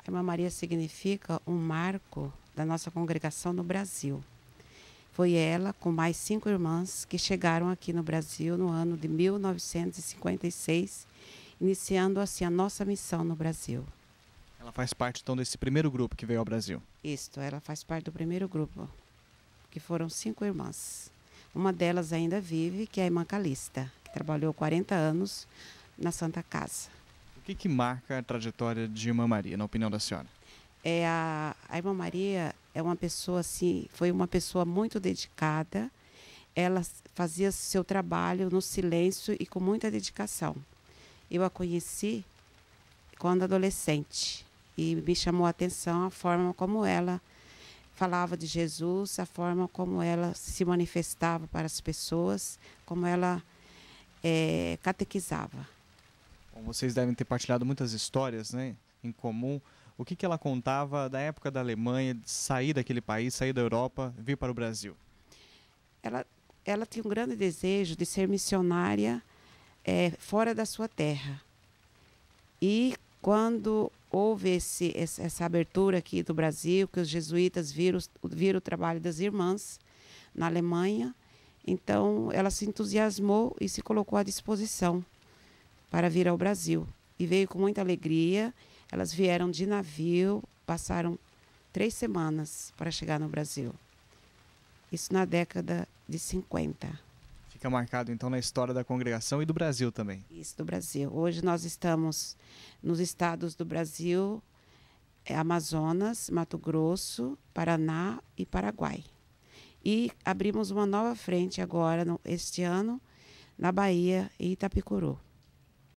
A Irmã Maria significa um marco da nossa congregação no Brasil. Foi ela, com mais 5 irmãs, que chegaram aqui no Brasil no ano de 1956, iniciando assim a nossa missão no Brasil. Ela faz parte então desse primeiro grupo que veio ao Brasil. Isto, ela faz parte do primeiro grupo, que foram 5 irmãs. Uma delas ainda vive, que é a Irmã Calista, que trabalhou 40 anos na Santa Casa. O que marca a trajetória de Irmã Maria, na opinião da senhora? A Irmã Maria é uma pessoa assim, foi uma pessoa muito dedicada. Ela fazia seu trabalho no silêncio e com muita dedicação. Eu a conheci quando adolescente e me chamou a atenção a forma como ela falava de Jesus, a forma como ela se manifestava para as pessoas, como ela catequizava. Bom, vocês devem ter partilhado muitas histórias, né, em comum. O que ela contava da época da Alemanha, de sair daquele país, sair da Europa, vir para o Brasil? Ela tinha um grande desejo de ser missionária fora da sua terra. E quando houve essa abertura aqui do Brasil, que os jesuítas viram o trabalho das irmãs na Alemanha, então ela se entusiasmou e se colocou à disposição para vir ao Brasil. E veio com muita alegria. Elas vieram de navio, passaram 3 semanas para chegar no Brasil. Isso na década de 50. Fica marcado então na história da congregação e do Brasil também. Isso, do Brasil. Hoje nós estamos nos estados do Brasil, Amazonas, Mato Grosso, Paraná e Paraguai. E abrimos uma nova frente agora, este ano, na Bahia e Itapicuru.